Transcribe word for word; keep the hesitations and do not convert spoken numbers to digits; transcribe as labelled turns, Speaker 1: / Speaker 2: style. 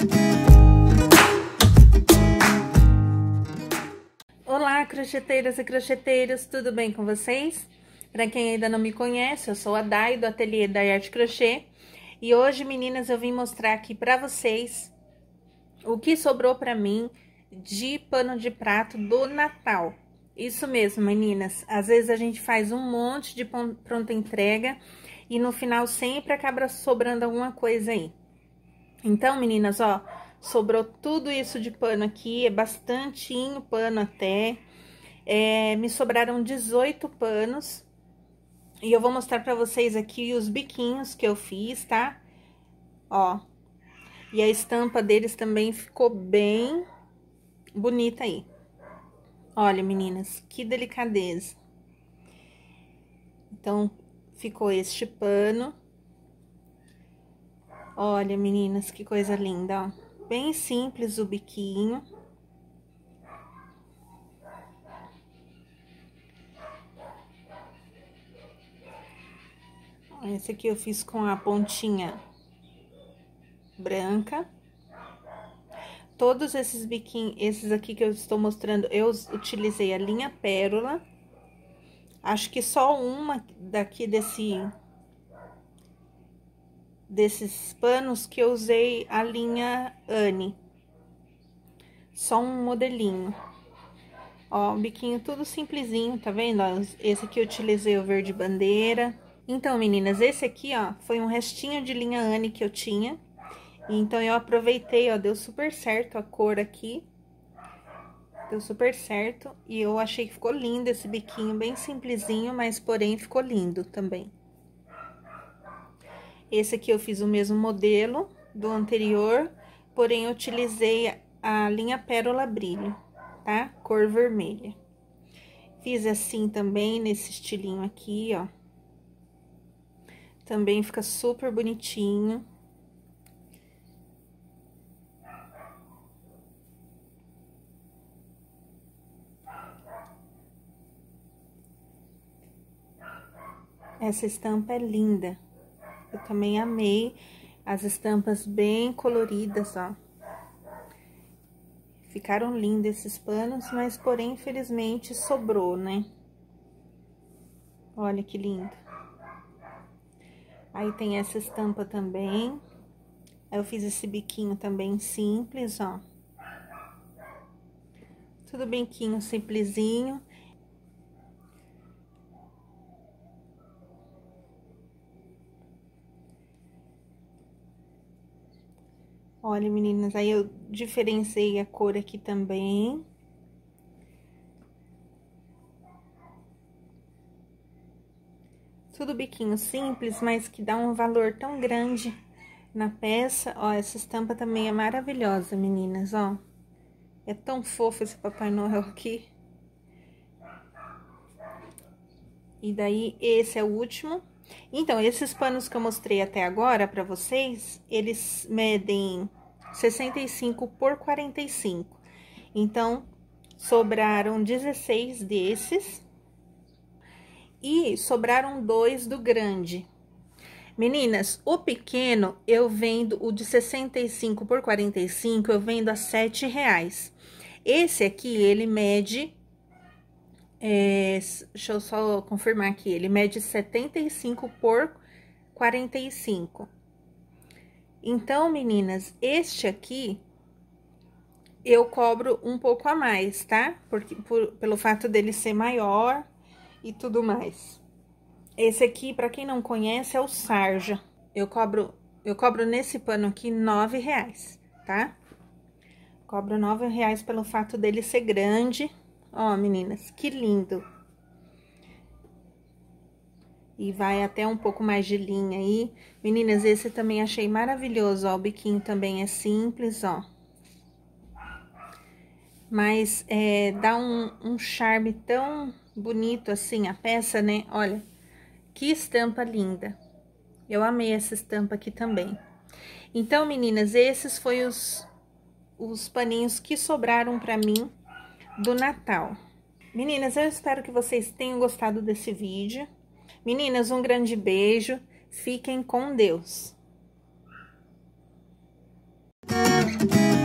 Speaker 1: Olá, crocheteiras e crocheteiros, tudo bem com vocês? Para quem ainda não me conhece, eu sou a Dai, do Ateliê Dai Arte Crochê. E hoje, meninas, eu vim mostrar aqui para vocês o que sobrou para mim de pano de prato do Natal. Isso mesmo, meninas, às vezes a gente faz um monte de pronta entrega e no final sempre acaba sobrando alguma coisa aí. Então, meninas, ó, sobrou tudo isso de pano aqui, é bastantinho pano até. É, me sobraram dezoito panos. E eu vou mostrar pra vocês aqui os biquinhos que eu fiz, tá? Ó. E a estampa deles também ficou bem bonita aí. Olha, meninas, que delicadeza. Então, ficou este pano. Olha, meninas, que coisa linda, ó. Bem simples o biquinho. Esse aqui eu fiz com a pontinha branca. Todos esses biquinhos, esses aqui que eu estou mostrando, eu utilizei a linha Pérola. Acho que só uma daqui desse... desses panos que eu usei a linha Anne. Só um modelinho. Ó, o biquinho tudo simplesinho, tá vendo? Ó, esse aqui eu utilizei o verde bandeira. Então, meninas, esse aqui, ó, foi um restinho de linha Anne que eu tinha. Então, eu aproveitei, ó, deu super certo a cor aqui. Deu super certo. E eu achei que ficou lindo esse biquinho, bem simplesinho, mas porém ficou lindo também. Esse aqui eu fiz o mesmo modelo do anterior, porém eu utilizei a linha Pérola Brilho, tá? Cor vermelha. Fiz assim também, nesse estilinho aqui, ó. Também fica super bonitinho. Essa estampa é linda. Eu também amei as estampas bem coloridas, ó. Ficaram lindos esses panos, mas porém, infelizmente, sobrou, né? Olha que lindo. Aí tem essa estampa também. Aí eu fiz esse biquinho também simples, ó. Tudo biquinho simplesinho. Olha, meninas, aí eu diferenciei a cor aqui também. Tudo biquinho simples, mas que dá um valor tão grande na peça. Ó, essa estampa também é maravilhosa, meninas, ó. É tão fofo esse Papai Noel aqui. E daí, esse é o último. Então, esses panos que eu mostrei até agora pra vocês, eles medem sessenta e cinco por quarenta e cinco. Então, sobraram dezesseis desses. E sobraram dois do grande. Meninas, o pequeno, eu vendo, o de sessenta e cinco por quarenta e cinco, eu vendo a sete reais. Esse aqui, ele mede... É, deixa eu só confirmar aqui, ele mede setenta e cinco por quarenta e cinco. Então, meninas, este aqui eu cobro um pouco a mais, tá? Porque, por, pelo fato dele ser maior e tudo mais. Esse aqui, pra quem não conhece, é o Sarja. Eu cobro, eu cobro nesse pano aqui nove reais, tá? Cobro nove reais pelo fato dele ser grande. Ó, meninas, que lindo. E vai até um pouco mais de linha aí. Meninas, esse também achei maravilhoso, ó. O biquinho também é simples, ó. Mas é, dá um, um charme tão bonito assim a peça, né? Olha, que estampa linda. Eu amei essa estampa aqui também. Então, meninas, esses foram os, os paninhos que sobraram pra mim do Natal. Meninas, eu espero que vocês tenham gostado desse vídeo. Meninas, um grande beijo. Fiquem com Deus. Tchau!